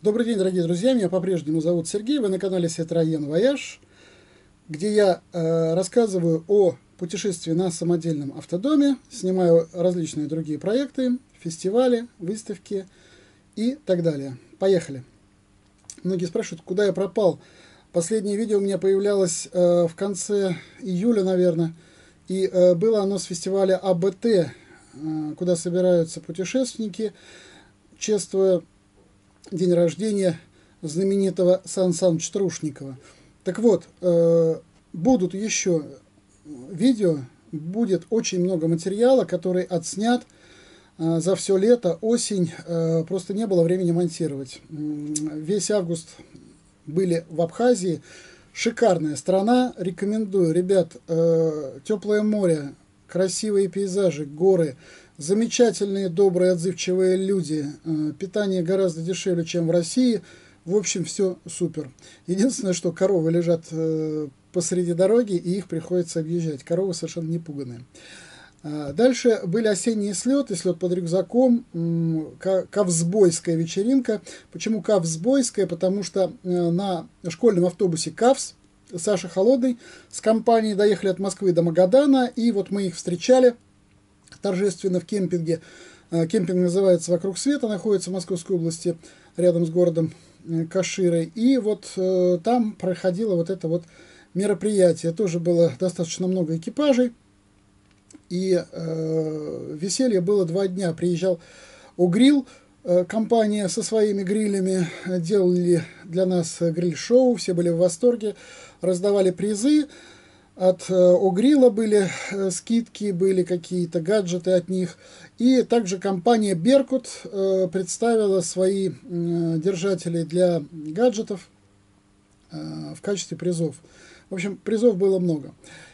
Добрый день, дорогие друзья, меня по-прежнему зовут Сергей, вы на канале Citroën Voyage, где я рассказываю о путешествии на самодельном автодоме, снимаю различные другие проекты, фестивали, выставки и так далее. Поехали! Многие спрашивают, куда я пропал. Последнее видео у меня появлялось в конце июля, наверное, и было оно с фестиваля АБТ, куда собираются путешественники, чествуя день рождения знаменитого Сан Саныча Трушникова. Так вот, будут еще видео, будет очень много материала, который отснят за все лето, осень, просто не было времени монтировать. Весь август были в Абхазии, шикарная страна, рекомендую, ребят, теплое море, красивые пейзажи, горы, замечательные, добрые, отзывчивые люди, питание гораздо дешевле, чем в России. В общем, все супер. Единственное, что коровы лежат посреди дороги, и их приходится объезжать. Коровы совершенно не пуганые. Дальше были осенние слеты, слет под рюкзаком, кавсбойская вечеринка. Почему кавсбойская? Потому что на школьном автобусе КАВС Саша Холодный с компанией доехали от Москвы до Магадана, и вот мы их встречали торжественно в кемпинге. Кемпинг называется «Вокруг света», находится в Московской области, рядом с городом Каширой. И вот там проходило вот это вот мероприятие. Тоже было достаточно много экипажей. И веселье было 2 дня. Приезжал Огрилл, компания со своими грилями, делали для нас гриль-шоу, все были в восторге, раздавали призы. От Огрилла были скидки, были какие-то гаджеты от них. И также компания Беркут представила свои держатели для гаджетов в качестве призов. В общем, призов было много.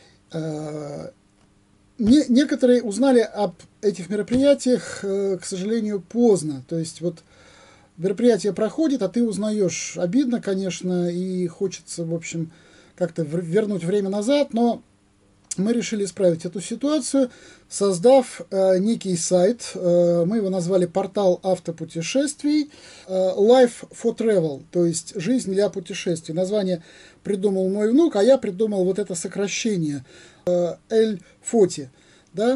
Некоторые узнали об этих мероприятиях, к сожалению, поздно. То есть вот мероприятие проходит, а ты узнаешь. Обидно, конечно, и хочется, в общем, как-то вернуть время назад, но мы решили исправить эту ситуацию, создав некий сайт. Мы его назвали «Портал автопутешествий», Life for Travel, то есть «Жизнь для путешествий». Название придумал мой внук, а я придумал вот это сокращение L40, да,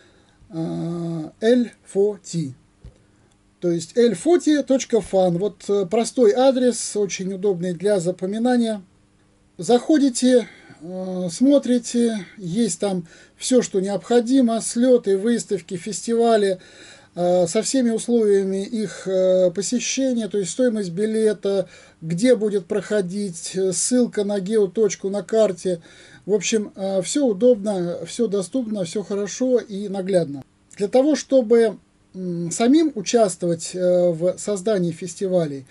L40. То есть l40.fun. Вот простой адрес, очень удобный для запоминания. Заходите, смотрите, есть там все, что необходимо, слеты, выставки, фестивали, со всеми условиями их посещения, то есть стоимость билета, где будет проходить, ссылка на геоточку на карте. В общем, все удобно, все доступно, все хорошо и наглядно. Для того, чтобы самим участвовать в создании фестивалей,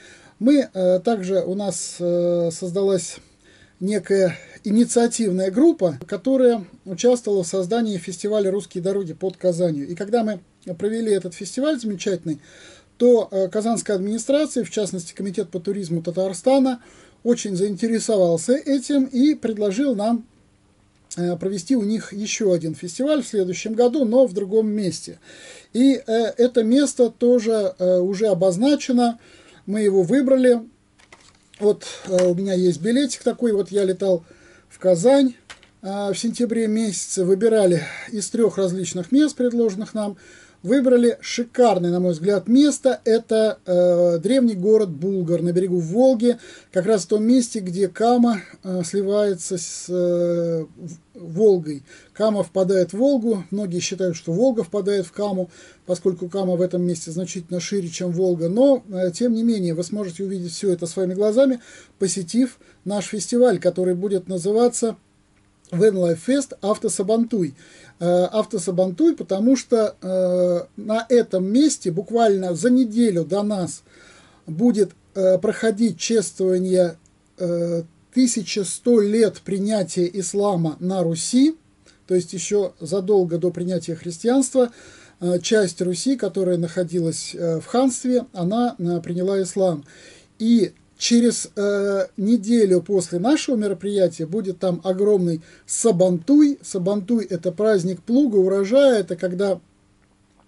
у нас создалась некая инициативная группа, которая участвовала в создании фестиваля «Русские дороги» под Казанью. И когда мы провели этот фестиваль замечательный, то казанская администрация, в частности Комитет по туризму Татарстана, очень заинтересовался этим и предложил нам провести у них еще один фестиваль в следующем году, но в другом месте. И это место тоже уже обозначено, мы его выбрали. Вот у меня есть билетик такой, вот я летал в Казань в сентябре месяце, выбирали из 3 различных мест, предложенных нам, выбрали шикарное, на мой взгляд, место. Это древний город Булгар на берегу Волги, как раз в том месте, где Кама сливается с Волгой. Кама впадает в Волгу, многие считают, что Волга впадает в Каму, поскольку Кама в этом месте значительно шире, чем Волга. Но, тем не менее, вы сможете увидеть все это своими глазами, посетив наш фестиваль, который будет называться Van Life Fest Автосабантуй. Автосабантуй, потому что на этом месте буквально за неделю до нас будет проходить чествование 1100 лет принятия ислама на Руси, то есть еще задолго до принятия христианства. Часть Руси, которая находилась в ханстве, она приняла ислам. И через неделю после нашего мероприятия будет там огромный Сабантуй. Сабантуй – это праздник плуга, урожая, это когда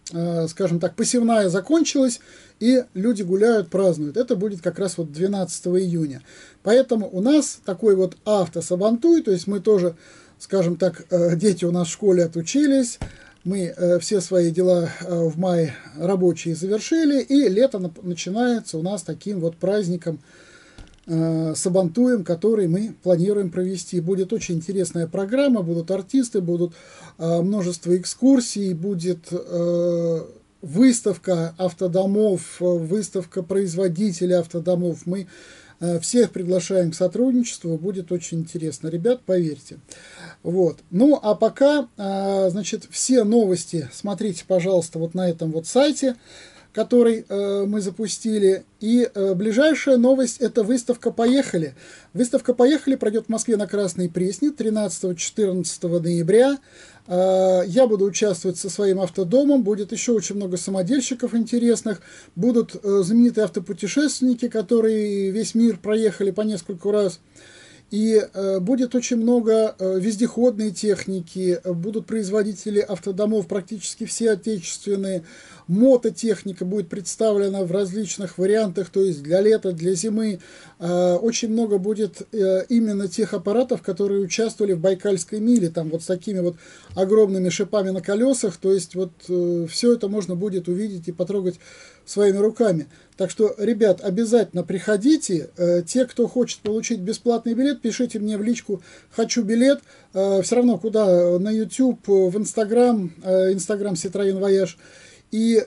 скажем так, посевная закончилась, и люди гуляют, празднуют. Это будет как раз вот 12 июня. Поэтому у нас такой вот автосабантуй, то есть мы тоже, скажем так, дети у нас в школе отучились, мы все свои дела в мае рабочие завершили, и лето начинается у нас таким вот праздником, сабантуем, который мы планируем провести. Будет очень интересная программа, будут артисты, будут множество экскурсий, будет выставка автодомов, выставка производителей автодомов. Мы всех приглашаем к сотрудничеству, будет очень интересно, ребят, поверьте. Вот. Ну, а пока, значит, все новости смотрите, пожалуйста, вот на этом вот сайте, который мы запустили. И ближайшая новость – это выставка «Поехали». Выставка «Поехали» пройдет в Москве на Красной Пресне 13-14 ноября. Я буду участвовать со своим автодомом, будет еще очень много самодельщиков интересных, будут знаменитые автопутешественники, которые весь мир проехали по нескольку раз. И будет очень много вездеходной техники, будут производители автодомов, практически все отечественные. Мототехника будет представлена в различных вариантах, то есть для лета, для зимы. Очень много будет именно тех аппаратов, которые участвовали в Байкальской миле, там вот с такими вот огромными шипами на колесах. То есть вот все это можно будет увидеть и потрогать своими руками. Так что, ребят, обязательно приходите. Те, кто хочет получить бесплатный билет, пишите мне в личку «Хочу билет». Все равно куда? На YouTube, в Instagram, Instagram Citroen Voyage. И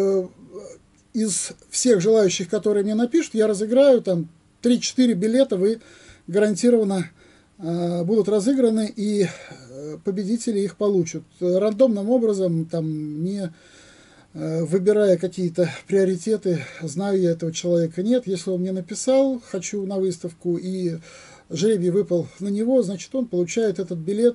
из всех желающих, которые мне напишут, я разыграю там 3-4 билета, вы гарантированно будут разыграны, и победители их получат. Рандомным образом, там, не выбирая какие-то приоритеты, знаю я этого человека, нет. Если он мне написал «хочу на выставку» и жребий выпал на него, значит, он получает этот билет.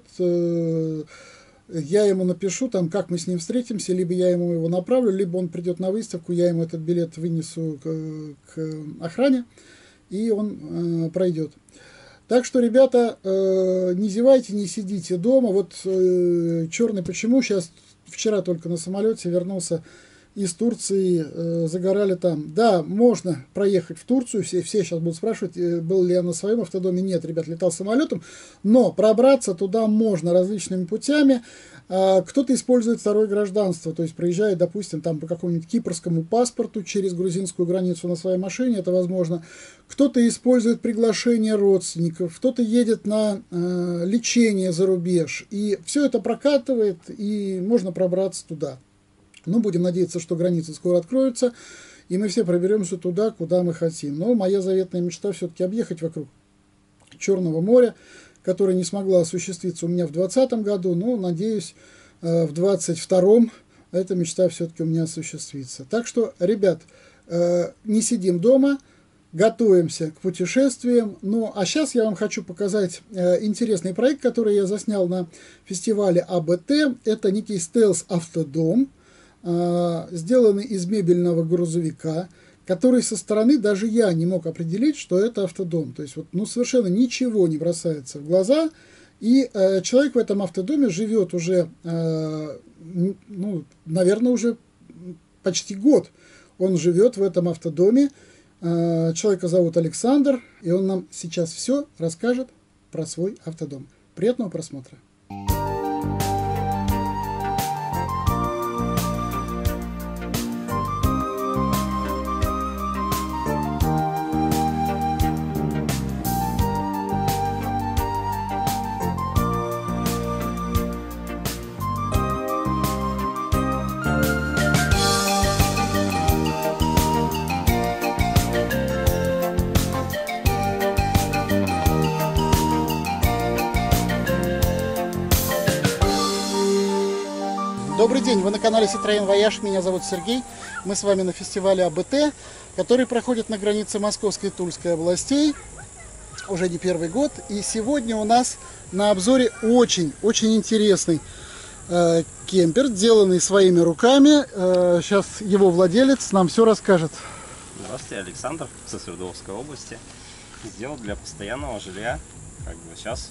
Я ему напишу, там, как мы с ним встретимся, либо я ему его направлю, либо он придет на выставку, я ему этот билет вынесу к охране, и он пройдет. Так что, ребята, не зевайте, не сидите дома. Вот черный почему сейчас, вчера только на самолете вернулся из Турции, загорали там. Да, можно проехать в Турцию, все сейчас будут спрашивать, был ли я на своем автодоме. Нет, ребят, летал самолетом, но пробраться туда можно различными путями. Кто-то использует второе гражданство, то есть проезжает, допустим, там по какому-нибудь кипрскому паспорту через грузинскую границу на своей машине, это возможно. Кто-то использует приглашение родственников, кто-то едет на лечение за рубеж, и все это прокатывает, и можно пробраться туда. Ну, будем надеяться, что границы скоро откроются, и мы все проберемся туда, куда мы хотим. Но моя заветная мечта все-таки объехать вокруг Черного моря, которая не смогла осуществиться у меня в 2020 году, но, надеюсь, в 2022 эта мечта все-таки у меня осуществится. Так что, ребят, не сидим дома, готовимся к путешествиям. Ну, а сейчас я вам хочу показать интересный проект, который я заснял на фестивале АБТ. Это некий стелс-автодом, сделанный из мебельного грузовика, который со стороны даже я не мог определить, что это автодом. То есть вот, ну, совершенно ничего не бросается в глаза. И человек в этом автодоме живет уже, ну, наверное, уже почти год. Он живет в этом автодоме. Человека зовут Александр, и он нам сейчас все расскажет про свой автодом. Приятного просмотра. Добрый день, вы на канале Citroen Voyage, меня зовут Сергей. Мы с вами на фестивале АБТ, который проходит на границе Московской и Тульской областей уже не первый год. И сегодня у нас на обзоре очень интересный кемпер, сделанный своими руками. Сейчас его владелец нам все расскажет. Здравствуйте, Александр, со Свердловской области. Сделал для постоянного жилья, как бы сейчас,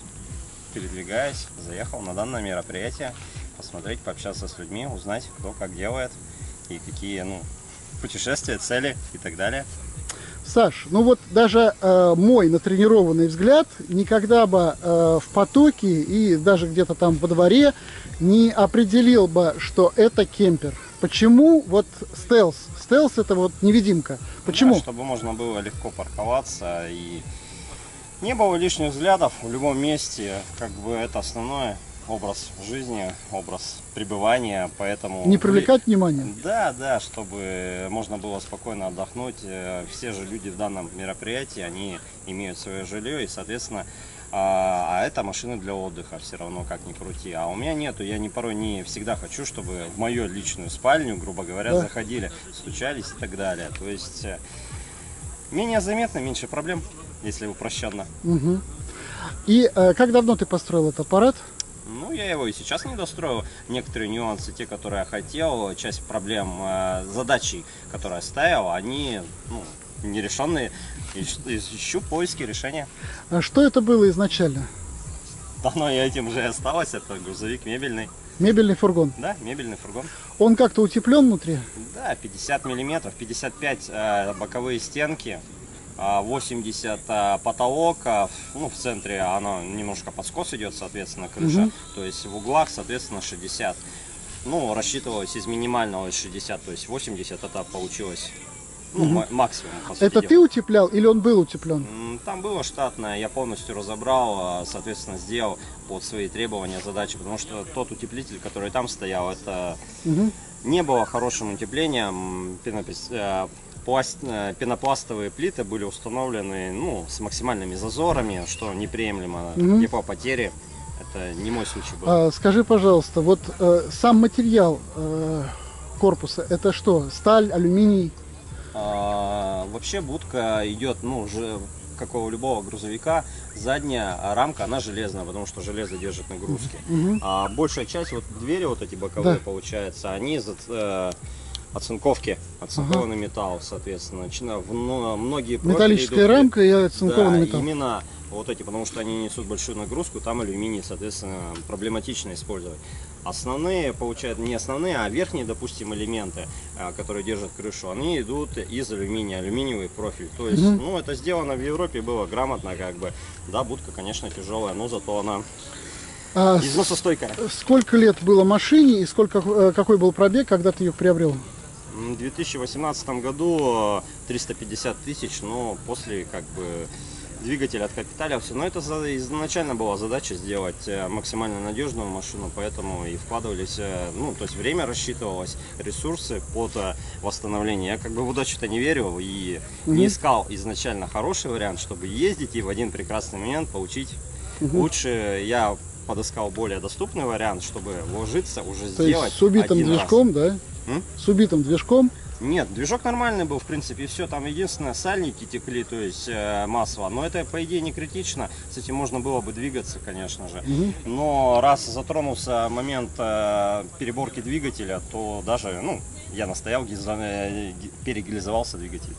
передвигаясь, заехал на данное мероприятие, посмотреть, пообщаться с людьми, узнать, кто как делает. и какие, ну, путешествия, цели и так далее. Саш, ну вот даже мой натренированный взгляд никогда бы в потоке и даже где-то там во дворе не определил бы, что это кемпер. Почему вот стелс? Стелс это вот невидимка. Почему? Да, чтобы можно было легко парковаться и не было лишних взглядов в любом месте. Как бы это основной образ жизни, образ пребывания, поэтому... Не привлекать внимания? Да, да, чтобы можно было спокойно отдохнуть. Все же люди в данном мероприятии, они имеют свое жилье и, соответственно, а это машины для отдыха все равно, как ни крути. А у меня нету, я порой не всегда хочу, чтобы в мою личную спальню, грубо говоря, заходили, стучались и так далее. То есть менее заметно, меньше проблем, если упрощенно. Угу. И как давно ты построил этот аппарат? Ну, я его и сейчас не достроил. Некоторые нюансы, те, которые я хотел, часть проблем, задачи, которые я ставил, они нерешенные. Ищу поиски решения. А что это было изначально? Давно я этим уже осталось. Это грузовик мебельный. Мебельный фургон? Да, мебельный фургон. Он как-то утеплен внутри? Да, 50 миллиметров, 55 боковые стенки. 80 потолок, ну, в центре оно немножко под скос идет, соответственно, крыша, то есть в углах, соответственно, 60. Ну, рассчитывалось из минимального 60, то есть 80 это получилось, ну, максимум, по сути Это дела. ты утеплял или он был утеплен? Там было штатное, я полностью разобрал, соответственно, сделал под свои требования, задачи, потому что тот утеплитель, который там стоял, это не было хорошим утеплением, пенопластовые плиты были установлены, ну, с максимальными зазорами, что неприемлемо. Теплопотери, это не мой случай был. Скажи, пожалуйста, вот сам материал корпуса, это что, сталь, алюминий? Вообще будка идет, ну, уже как у любого грузовика, задняя рамка, она железная, потому что железо держит нагрузки. А большая часть, вот двери вот эти боковые, получается, они оцинковки, оцинкованный металл, соответственно. Многие металлическая рамка и оцинкованный металл. Именно вот эти, потому что они несут большую нагрузку, там алюминий, соответственно, проблематично использовать. Основные, получается, не основные, а верхние, допустим, элементы, которые держат крышу, они идут из алюминия, алюминиевый профиль. То есть, ну, это сделано в Европе, было грамотно, как бы. Да, будка, конечно, тяжелая, но зато она износостойкая. Сколько лет было машине и какой был пробег, когда ты ее приобрел? В 2018 году 350 тысяч, но после как бы двигатель откапиталился. Но это изначально была задача сделать максимально надежную машину, поэтому и вкладывались, ну, то есть время рассчитывалось, ресурсы под восстановление. Я как бы в удачу-то не верил и не искал изначально хороший вариант, чтобы ездить и в один прекрасный момент получить лучше. Я подыскал более доступный вариант, чтобы вложиться, уже то сделать есть с убитым один движком, раз. да? С убитым движком? Нет, движок нормальный был, в принципе, все. Там единственное, сальники текли, то есть масло. Но это, по идее, не критично. С этим можно было бы двигаться, конечно же. Но раз затронулся момент переборки двигателя, то даже, ну, я настоял, перегилизовался двигатель.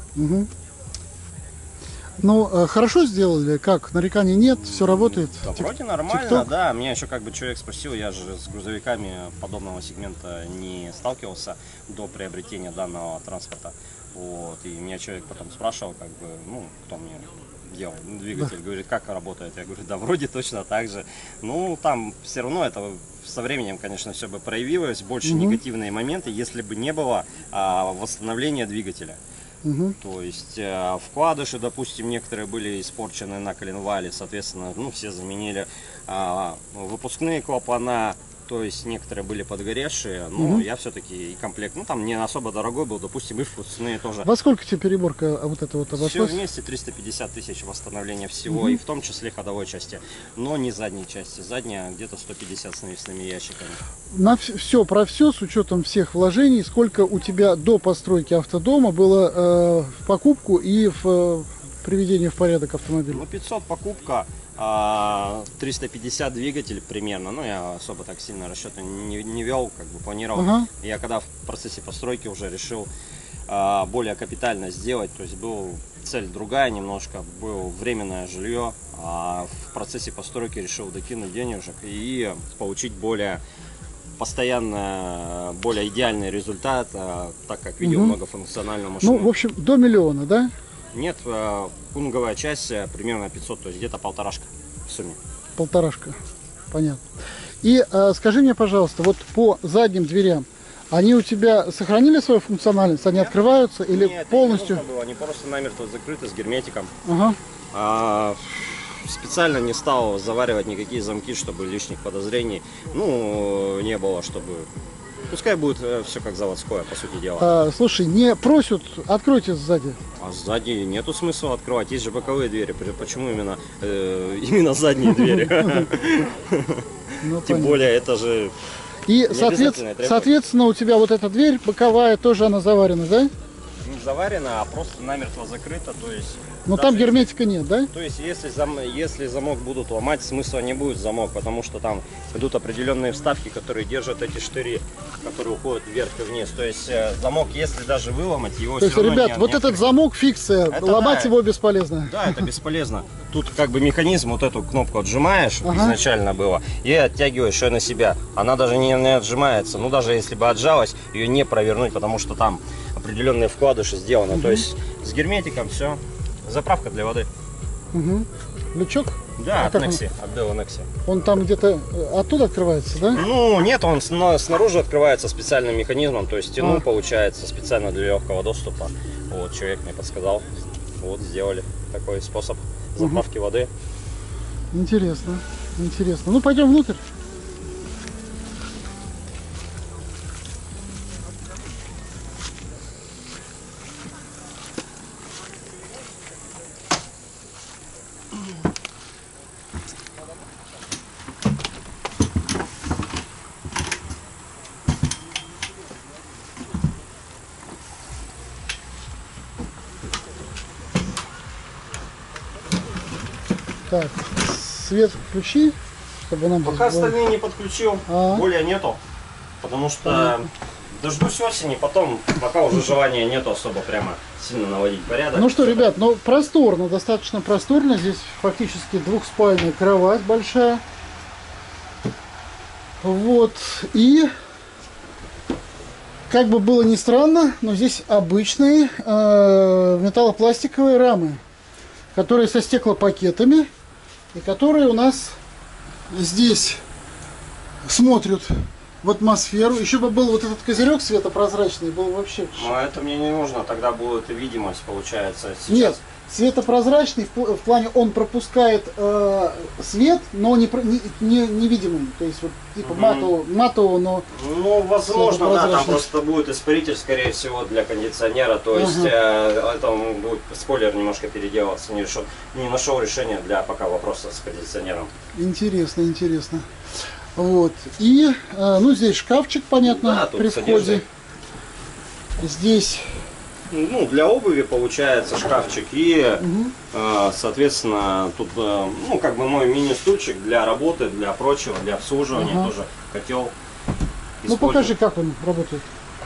Ну, хорошо сделали, как? Нареканий нет, все работает? Да, вроде нормально, да. Меня еще как бы человек спросил, я же с грузовиками подобного сегмента не сталкивался до приобретения данного транспорта. Вот, и меня человек потом спрашивал, как бы, ну, кто мне делал двигатель, говорит, как работает? Я говорю, да вроде точно так же. Ну, там все равно это со временем, конечно, все бы проявилось, больше негативные моменты, если бы не было восстановления двигателя. То есть вкладыши, допустим, некоторые были испорчены на коленвале, соответственно, ну, все заменили. Выпускные клапана, то есть некоторые были подгоревшие, но я все-таки и комплект, ну, там не особо дорогой был, допустим, и выпускные тоже. Во сколько тебе переборка вот это вот обошлась? Все вместе 350 тысяч восстановления всего, и в том числе ходовой части, но не задней части. Задняя где-то 150 с навесными ящиками. На все про все, с учетом всех вложений, сколько у тебя до постройки автодома было в покупку и в приведение в порядок автомобиля? Ну, 500 покупка, 350 двигатель примерно. Ну, я особо так сильно расчеты не вел, как бы планировал. Я когда в процессе постройки уже решил более капитально сделать, то есть был цель другая немножко, было временное жилье, а в процессе постройки решил докинуть денежек и получить более постоянно более идеальный результат, так как видео многофункциональная машина. Ну, в общем, до миллиона, да? Нет, кунговая часть примерно 500, то есть где-то полторашка в сумме. Полторашка, понятно. И скажи мне, пожалуйста, вот по задним дверям, они у тебя сохранили свою функциональность? Они открываются или Нет, полностью? Не было. Они просто намертво закрыты с герметиком. Ага. Специально не стал заваривать никакие замки, чтобы лишних подозрений, ну, не было, чтобы... Пускай будет все как заводское, по сути дела. Слушай, не просят, откройте сзади. А сзади нету смысла открывать, есть же боковые двери. Почему именно задние двери? Тем более, это же... И, соответственно, у тебя вот эта дверь боковая, тоже она заварена, да? Не заварена, а просто намертво закрыта, то есть... Но там герметика нет, да? То есть, если замок будут ломать, смысла не будет замок, потому что там идут определенные вставки, которые держат эти штыри, которые уходят вверх и вниз. То есть, замок, если даже выломать, его то есть, ребят, вот этот замок фикция, ломать его бесполезно. Да, это бесполезно. Тут как бы механизм, вот эту кнопку отжимаешь, изначально было, и оттягиваешь ее на себя. Она даже не отжимается. Ну, даже если бы отжалась, ее не провернуть, потому что там определенные вкладыши сделаны. То есть, с герметиком все. Заправка для воды. Лючок? Да, от Nexi, от Dell Nexi. Он там где-то оттуда открывается, да? Ну, нет, он снаружи открывается специальным механизмом, то есть стяну получается специально для легкого доступа. Вот, человек мне подсказал. Вот, сделали такой способ заправки воды. Интересно, интересно. Ну, пойдем внутрь. Так, свет включи, чтобы нам... Пока остальные не подключил, более нету, потому что дождусь осени, потом, пока уже желания нету особо прямо сильно наводить порядок. Ну что, ребят, ну просторно, достаточно просторно, здесь фактически двухспальная кровать большая. Вот, и как бы было ни странно, но здесь обычные металлопластиковые рамы, которые со стеклопакетами, и которые у нас здесь смотрят в атмосферу. Еще бы был вот этот козырек светопрозрачный, был вообще... Но это мне не нужно, тогда будет видимость, получается. Сейчас... Нет, светопрозрачный в плане он пропускает свет, но невидимый. То есть вот типа матового, но... Ну, возможно, да, там просто будет испаритель, скорее всего, для кондиционера. То есть это будет спойлер немножко переделаться. Не нашел решения для пока вопроса с кондиционером. Интересно, интересно. Вот. И, ну, здесь шкафчик, понятно, да, при входе. Здесь... Ну, для обуви получается шкафчик и, соответственно, тут, ну, как бы мой мини-стульчик для работы, для прочего, для обслуживания, тоже котел. Ну, покажи, как он работает.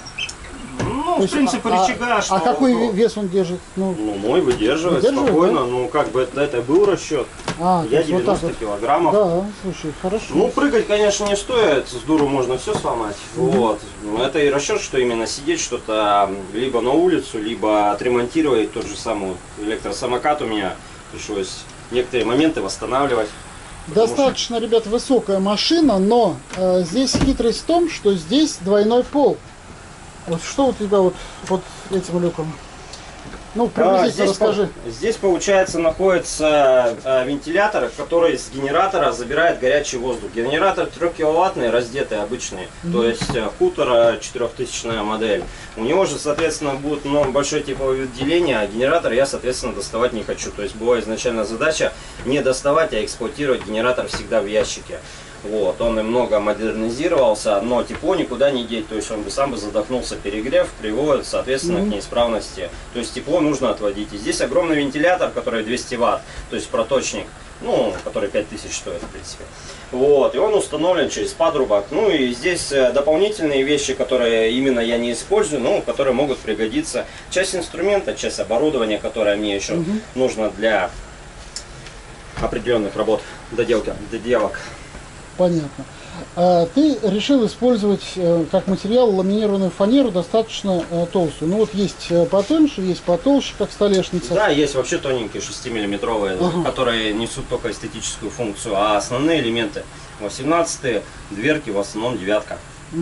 Ну, в принципе, рычага, что... А какой вес он держит? Ну, мой выдерживает спокойно, да? Ну, как бы это был расчет. Я 90 вот килограммов. Да, слушай, хорошо. Ну, прыгать, конечно, не стоит, с дуру можно все сломать. Вот. Но это и расчет, что именно сидеть что-то либо на улицу, либо отремонтировать тот же самый электросамокат у меня. Пришлось некоторые моменты восстанавливать. Достаточно, ребят, высокая машина, но здесь хитрость в том, что здесь двойной пол. Вот что у тебя вот этим люком? Ну, приблизительно расскажи. Здесь, получается, находится вентилятор, который с генератора забирает горячий воздух. Генератор 3-киловаттный, раздетый, обычный. То есть хутор 4000 модель. У него же, соответственно, будет большое тепловое отделение, а генератор я, соответственно, доставать не хочу. То есть была изначально задача не доставать, а эксплуатировать генератор всегда в ящике. Вот, он немного модернизировался, но тепло никуда не деть, то есть он бы сам задохнулся, перегрев приводит, соответственно, к неисправности. То есть тепло нужно отводить. И здесь огромный вентилятор, который 200 Вт, то есть проточник, ну, который 5000 стоит, в принципе. Вот, и он установлен через патрубок. Ну и здесь дополнительные вещи, которые именно я не использую, но которые могут пригодиться. Часть инструмента, часть оборудования, которое мне еще нужно для определенных работ, доделок. Понятно. Ты решил использовать как материал ламинированную фанеру достаточно толстую. Ну вот есть потоньше, есть потолще, как столешница. Да, есть вообще тоненькие 6-миллиметровые, которые несут только эстетическую функцию, а основные элементы 18-е, дверки в основном девятка.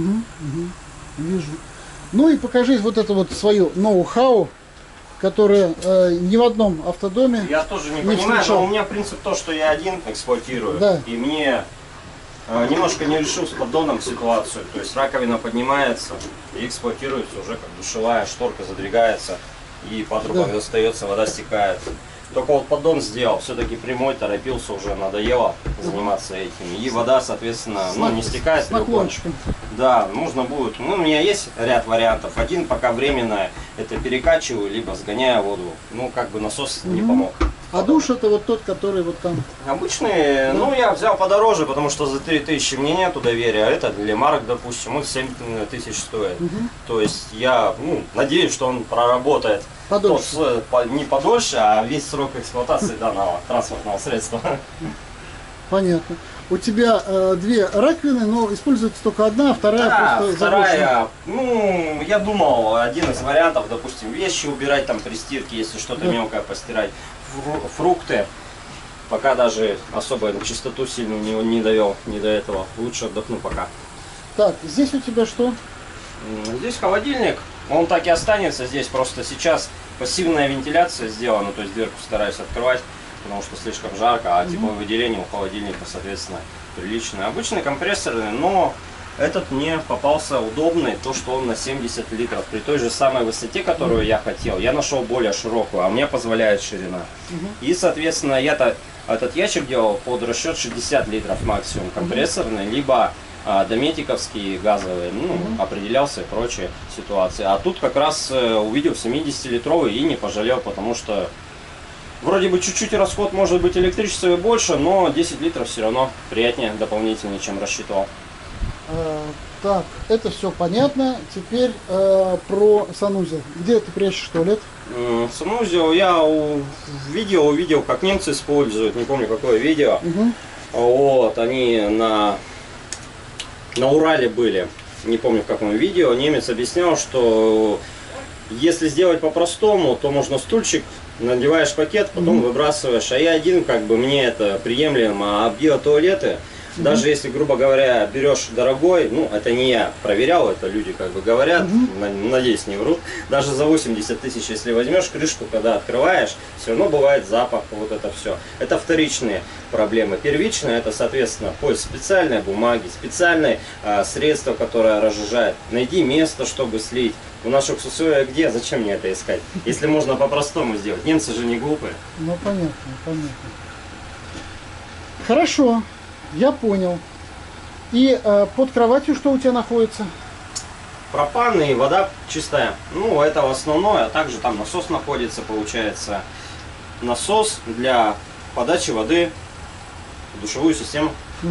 Вижу. Ну и покажи вот это вот свое ноу-хау, которое ни в одном автодоме. Я тоже не понимаю, но у меня принцип то, что я один эксплуатирую, да. И мне немножко не решил с поддоном ситуацию, то есть раковина поднимается и эксплуатируется уже как душевая, шторка задвигается и патрубок достается, вода стекает. Только вот поддон сделал, все-таки прямой, торопился уже, надоело заниматься этим. И вода, соответственно, не стекает. С наклончиком. Да, нужно будет. Ну, у меня есть ряд вариантов. Один пока временно, это перекачиваю, либо сгоняю воду. Ну, как бы насос не помог. А душ это вот тот, который вот там? Обычный, ну я взял подороже, потому что за 3000 мне нету доверия. А это для марок, допустим, он 7000 стоит. То есть я надеюсь, что он проработает. Подольше. Не подольше, а весь срок эксплуатации данного транспортного средства. Понятно. У тебя две раковины, но используется только одна, а вторая просто вторая, я думал, один из вариантов, допустим, вещи убирать там при стирке, если что-то мелкое постирать, фрукты. Пока даже особо чистоту сильно не довел, не до этого. Лучше отдохну пока. Так, здесь у тебя что? Здесь холодильник. Он так и останется здесь, просто сейчас пассивная вентиляция сделана, то есть дверку стараюсь открывать, потому что слишком жарко, а тепловое выделение у холодильника, соответственно, приличное. Обычный компрессорный, но этот мне попался удобный, то что он на 70 литров. При той же самой высоте, которую я хотел, я нашел более широкую, а мне позволяет ширина. И, соответственно, я-то этот ящик делал под расчет 60 литров максимум компрессорный, либо дометиковские газовые, определялся и прочие ситуации. А тут как раз увидел 70-литровый и не пожалел, потому что вроде бы чуть-чуть расход может быть электричества больше, но 10 литров все равно приятнее, дополнительнее, чем рассчитывал. Так, это все понятно. Теперь про санузел. Где ты прячешь туалет? Санузел я увидел, как немцы используют, не помню какое видео. Вот, они на Урале были, не помню в каком видео, немец объяснял, что если сделать по-простому, то можно стульчик, надеваешь пакет, потом выбрасываешь, а я один, как бы мне это приемлемо, а биотуалеты, даже если, грубо говоря, берешь дорогой, это не я проверял, это люди как бы говорят, надеюсь, не врут, даже за 80 тысяч, если возьмешь крышку, когда открываешь, все равно бывает запах, вот это все. Это вторичные проблемы. Первичные, это, соответственно, поиск специальной бумаги, специальные средства, которое разжижает. Найди место, чтобы слить. У наших условиях где? Зачем мне это искать? Если можно по-простому сделать. Немцы же не глупые. Ну, понятно, понятно. Хорошо. Я понял. И под кроватью что у тебя находится? Пропан и вода чистая. Это основное. А также там насос находится, получается. Насос для подачи воды в душевую систему.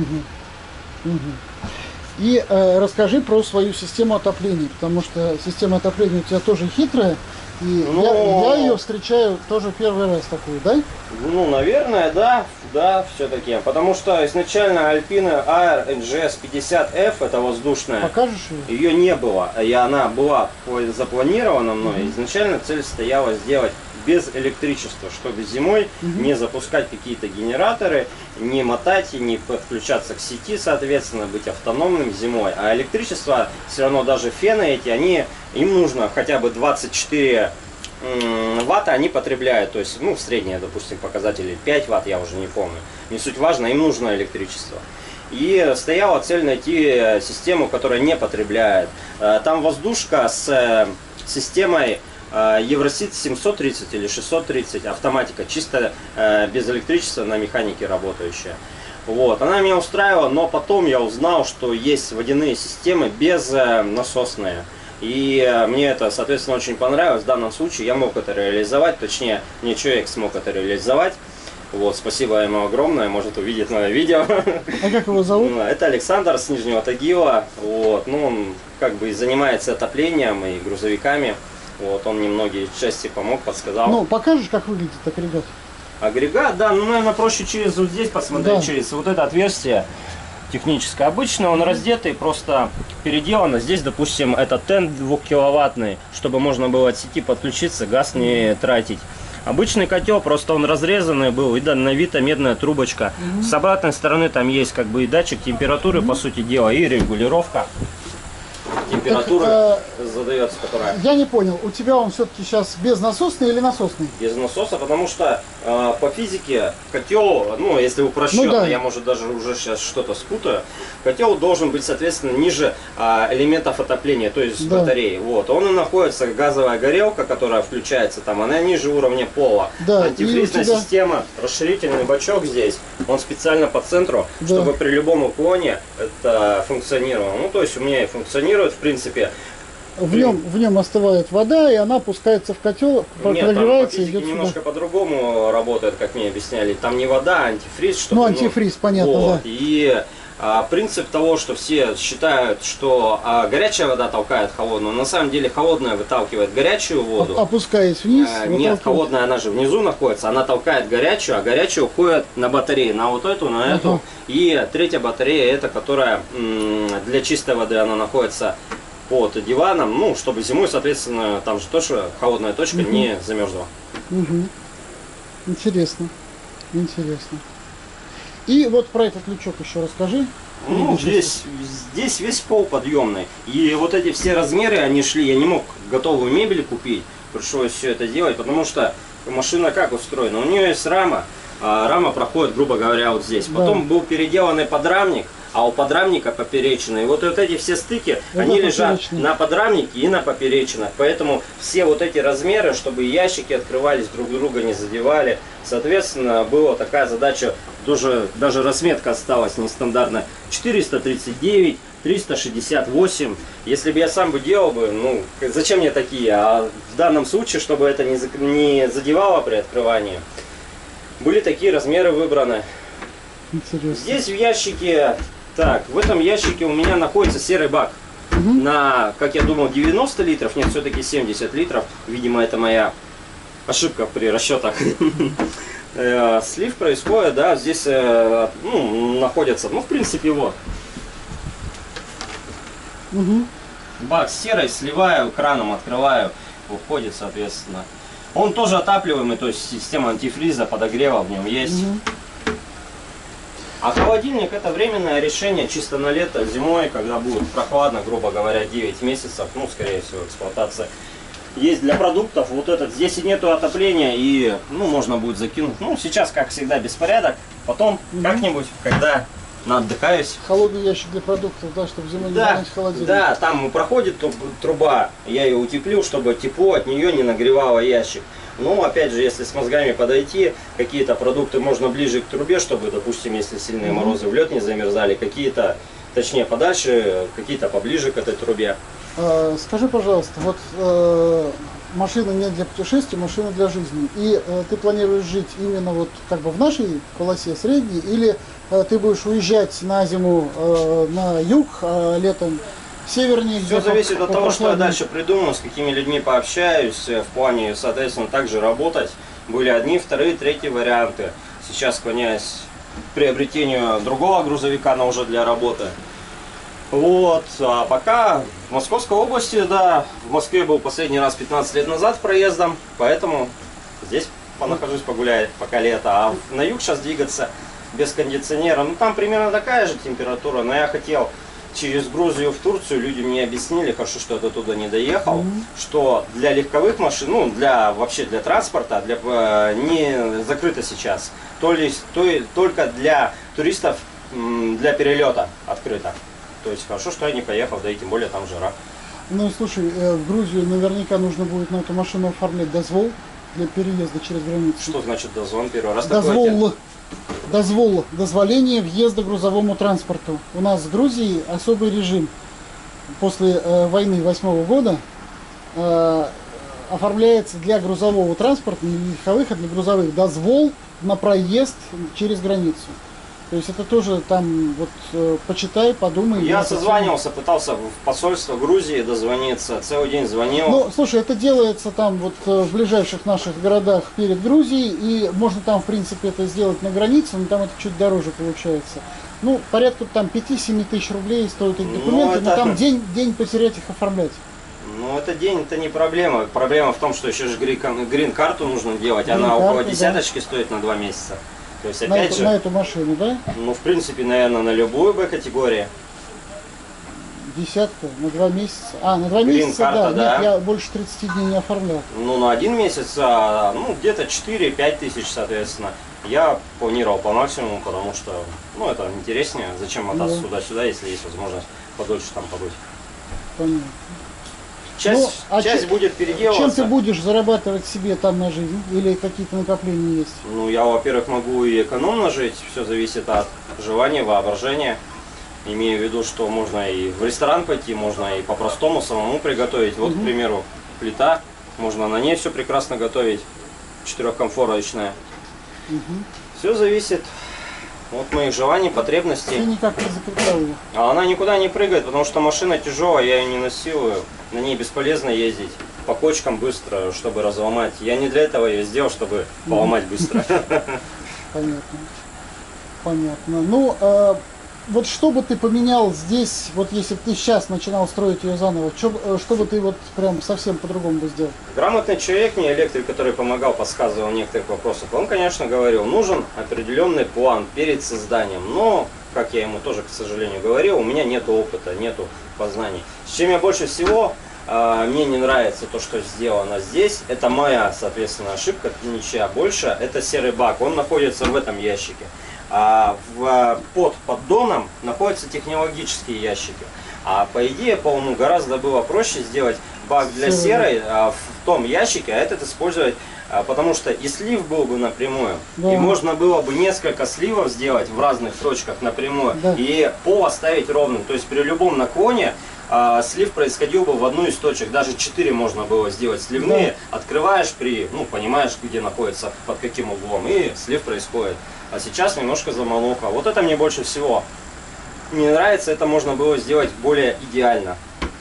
И расскажи про свою систему отопления, потому что система отопления у тебя тоже хитрая. И я ее встречаю тоже первый раз такую, да? Наверное, да, все-таки. Потому что изначально Alpina Air NGS 50F, это воздушная. Покажешь ее? Ее не было, и она была запланирована мной. Изначально цель стояла сделать без электричества, чтобы зимой не запускать какие-то генераторы, не мотать и не подключаться к сети, соответственно, быть автономным зимой. А электричество, все равно даже фены эти, им нужно хотя бы 24 ватта они потребляют, то есть, в среднее, допустим, показатели 5 ватт, я уже не помню. Не суть важно, им нужно электричество. И стояла цель найти систему, которая не потребляет. Там воздушка с системой Евросит 730 или 630, автоматика, чисто без электричества, на механике работающая. Вот, она меня устраивала, но потом я узнал, что есть водяные системы безнасосные. И мне это, соответственно, очень понравилось. В данном случае я мог это реализовать, точнее, мне человек смог это реализовать. Вот, спасибо ему огромное, может увидеть мое видео. А как его зовут? Это Александр с Нижнего Тагила. Вот, он как бы занимается отоплением и грузовиками. Вот, он мне многие части помог, подсказал. Покажешь, как выглядит агрегат? Агрегат, да, наверное, проще через вот здесь посмотреть, через вот это отверстие. техническое. Обычно он раздетый, просто переделано. Здесь, допустим, это тент 2-киловаттный, чтобы можно было от сети подключиться, газ не тратить. Обычный котел, просто он разрезанный был, и навита медная трубочка. С обратной стороны там есть как бы и датчик температуры, по сути дела, и регулировка температуры задается, которая... Я не понял, у тебя он все-таки сейчас безнасосный или насосный? Без насоса, потому что по физике котел, ну если упрощенно, да. я может даже уже сейчас что-то спутаю, котел должен быть соответственно ниже элементов отопления, то есть батареи. Вот. Он и находится, газовая горелка, которая включается там, она ниже уровня пола. Да. Антифризная система, расширительный бачок здесь, он специально по центру, чтобы при любом уклоне это функционировало. Ну то есть у меня и функционирует в принципе. В нем остывает вода, и она опускается в котел, прогревается и идет немножко по-другому работает, как мне объясняли. Там не вода, а антифриз. Чтобы, ну, антифриз, понятно, вот. Да. И принцип того, что все считают, что горячая вода толкает холодную, на самом деле холодная выталкивает горячую воду. Опускаясь вниз. Нет, холодная, она же внизу находится, она толкает горячую, а горячая уходит на батареи, на вот эту, на эту. И третья батарея, это которая для чистой воды, она находится под диваном, ну, чтобы зимой, соответственно, там же тоже холодная точка не замерзла. Интересно, интересно. И вот про этот лючок еще расскажи. Ну, здесь весь пол подъемный. И вот эти все размеры, они шли, я не мог готовую мебель купить, пришлось все это делать, потому что машина как устроена? У нее есть рама, а рама проходит, грубо говоря, вот здесь. Потом был переделанный подрамник, а у подрамника поперечины. И вот эти все стыки, они лежат на подрамнике и на поперечинах. Поэтому все вот эти размеры, чтобы ящики открывались, друг друга не задевали. Соответственно, была такая задача, даже разметка осталась нестандартная. 439, 368. Если бы я сам бы делал бы, ну, зачем мне такие? А в данном случае, чтобы это не задевало при открывании, были такие размеры выбраны. Интересно. Здесь в ящике... Так, в этом ящике у меня находится серый бак на, как я думал, 90 литров, нет, все-таки 70 литров. Видимо, это моя ошибка при расчетах. Слив происходит, да, здесь находится, ну, в принципе, вот. Бак серый, сливаю, краном открываю, уходит, соответственно. Он тоже отапливаемый, то есть система антифриза, подогрева в нем есть. А холодильник это временное решение чисто на лето, зимой, когда будет прохладно, грубо говоря, 9 месяцев, ну, скорее всего, эксплуатация. Есть для продуктов, вот этот, здесь и нету отопления, и, ну, можно будет закинуть. Ну, сейчас, как всегда, беспорядок, потом как-нибудь, когда отдыхаюсь. Холодный ящик для продуктов, да, чтобы зимой не занять холодильник. Да, там проходит труба, я ее утеплил, чтобы тепло от нее не нагревало ящик. Но опять же, если с мозгами подойти, какие-то продукты можно ближе к трубе, чтобы, допустим, если сильные морозы в лед не замерзали, какие-то, точнее подальше, какие-то поближе к этой трубе. Скажи, пожалуйста, вот машина не для путешествий, машина для жизни. И ты планируешь жить именно вот как бы в нашей полосе средней, или ты будешь уезжать на зиму на юг, а летом севернее? Все зависит от того, что я дальше придумаю, с какими людьми пообщаюсь, в плане, соответственно, также работать. Были одни, вторые, третьи варианты. Сейчас склоняюсь к приобретению другого грузовика, но уже для работы. Вот, а пока в Московской области, да, в Москве был последний раз 15 лет назад проездом, поэтому здесь понахожусь, погуляю, пока лето. А на юг сейчас двигаться без кондиционера, ну там примерно такая же температура, но я хотел через Грузию в Турцию, люди мне объяснили, хорошо, что я туда не доехал, что для легковых машин, ну, вообще для транспорта, не закрыто сейчас, только для туристов, для перелета открыто. То есть хорошо, что я не поехал, да и тем более там жара. Ну, слушай, в Грузию наверняка нужно будет на эту машину оформлять дозвол для переезда через границу. Что значит дозвон? Первый раз дозволение въезда грузовому транспорту. У нас в Грузии особый режим. После войны 8-го года оформляется для грузового транспорта, не легковых, а для грузовых, дозвол на проезд через границу. То есть это тоже там, вот, почитай, подумай. Я созванивался, пытался в посольство Грузии дозвониться, целый день звонил. Ну, слушай, это делается там вот в ближайших наших городах перед Грузией, и можно там, в принципе, это сделать на границе, но там это чуть дороже получается. Ну, порядка там 5-7 тысяч рублей стоят эти документы, но там день потерять их оформлять. Ну, это день, это не проблема. Проблема в том, что еще же грин-карту нужно делать. Она около десяточки стоит на 2 месяца. То есть, опять же, на эту машину, да? Ну, в принципе, наверное, на любую Б-категории. Десятка на 2 месяца. А, на 2 месяца, да. Нет, я больше 30 дней не оформлял. Ну, на 1 месяц, ну, где-то 4-5 тысяч, соответственно. Я планировал по максимуму, потому что, ну, это интереснее. Зачем мотаться туда-сюда, если есть возможность подольше там побыть. Понятно. Часть будет переделываться. Чем ты будешь зарабатывать себе там на жизнь? Или какие-то накопления есть? Ну, я, во-первых, могу и экономно жить. Все зависит от желания, воображения. Имею в виду, что можно и в ресторан пойти, можно и по-простому самому приготовить. Вот, к примеру, плита. Можно на ней все прекрасно готовить. 4-комфорочная. Все зависит от моих желаний, потребностей. Ты никак не закреплял ее. А она никуда не прыгает, потому что машина тяжелая, я ее не насилую. На ней бесполезно ездить по кочкам быстро, чтобы разломать. Я не для этого ее сделал, чтобы поломать быстро. Понятно. Понятно. Ну, вот что бы ты поменял здесь, вот если бы ты сейчас начинал строить ее заново, что бы ты вот прям совсем по-другому бы сделал? Грамотный человек, не электрик, который помогал, подсказывал некоторых вопросов, он, конечно, говорил, нужен определенный план перед созданием, но, как я ему тоже, к сожалению, говорил, у меня нет опыта, нету познаний. С чем я больше всего, мне не нравится то, что сделано здесь, это моя, соответственно, ошибка, ничья больше, это серый бак, он находится в этом ящике. А под поддоном находятся технологические ящики. А по идее, по-моему, гораздо было проще сделать бак для серой в том ящике, а этот использовать, потому что и слив был бы напрямую, и можно было бы несколько сливов сделать в разных точках напрямую, и пол оставить ровным. То есть при любом наклоне слив происходил бы в одну из точек, даже 4 можно было сделать сливные, открываешь ну, понимаешь, где находится, под каким углом, и слив происходит. А сейчас немножко замолока. Вот это мне больше всего не нравится, это можно было сделать более идеально.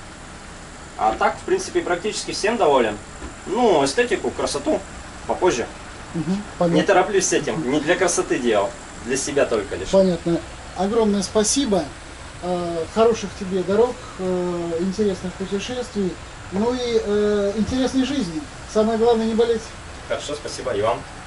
А так, в принципе, практически всем доволен. Ну, эстетику, красоту попозже. Не тороплюсь с этим, не для красоты делал, для себя только лишь. Понятно. Огромное спасибо. Хороших тебе дорог, интересных путешествий, ну и интересной жизни. Самое главное, не болеть. Хорошо, спасибо и вам.